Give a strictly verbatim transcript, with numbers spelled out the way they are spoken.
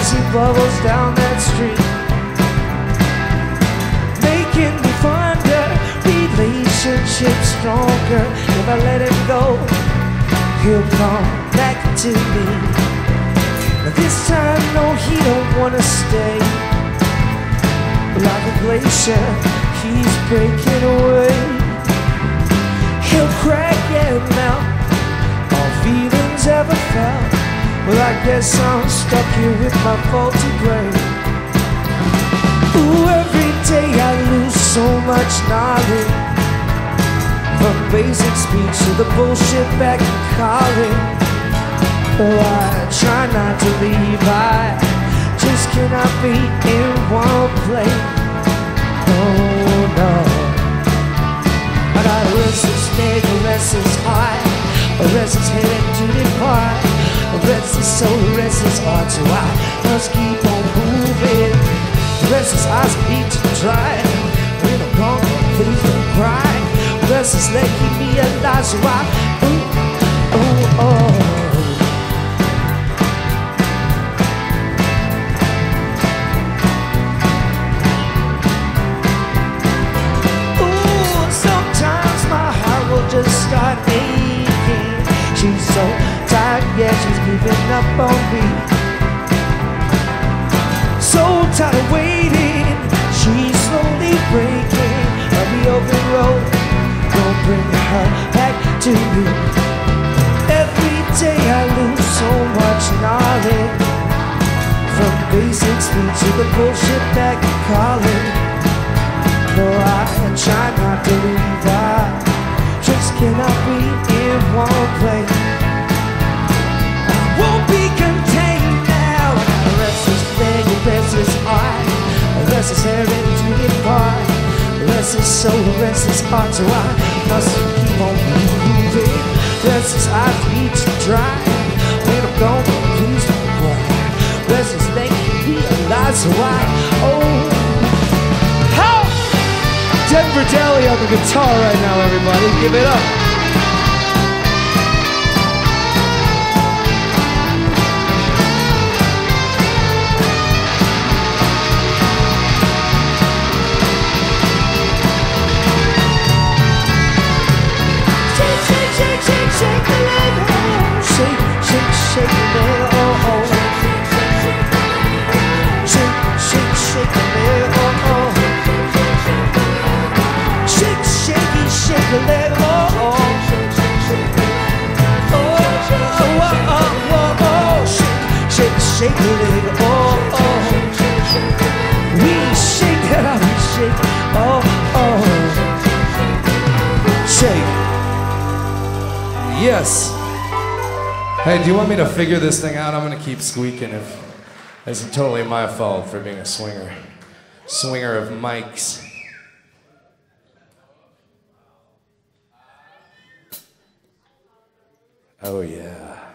he bubbles down that street, making me wonder, relationships stronger. If I let him go, he'll come back to me. But this time, no, he don't wanna stay. Like a glacier, he's breaking away. He'll crack and melt, all feelings ever felt. Well, I guess I'm stuck here with my faulty brain. Ooh, every day I lose so much knowledge, from basic speech to the bullshit back in college. Oh, I try not to leave, I just cannot be in one place. Oh no, I got a restless leg, a restless heart, a restless head and to depart, a restless soul, a restless heart, so I must keep on moving. The restless eyes need to dry, when I'm gone, please don't cry. The restless leg keep me alive, so I, ooh, oh, oh. Just start aching. She's so tired, yeah, she's giving up on me. So tired of waiting, she's slowly breaking. On the open road, don't bring her back to me. Every day I lose so much knowledge, from basic speech to the bullshit back in college. No, I try not to leave, I just cannot be in one place. I won't be contained now. I got a restless leg, a restless heart, a restless hair into the part, a restless soul, a restless heart, so I must keep on moving. Restless eyes need to dry, when I'm gone, please don't cry. Restless leg can be alive, so I, oh. Denver Daly on the guitar right now, everybody. Give it up. Shake, shake, shake, shake, shake the leg, oh. Shake, shake, shake the leg, oh, oh. Shake, shake, shake the leg, oh, oh. Shake, shaky, shake the leg, oh, oh. Oh, oh, oh, oh, oh. Shake, shake, shake the leg, oh, oh. We shake that, we shake, oh, oh. Shake. Yes. Hey, do you want me to figure this thing out? I'm gonna keep squeaking if it's totally my fault for being a swinger. Swinger of mics. Oh yeah.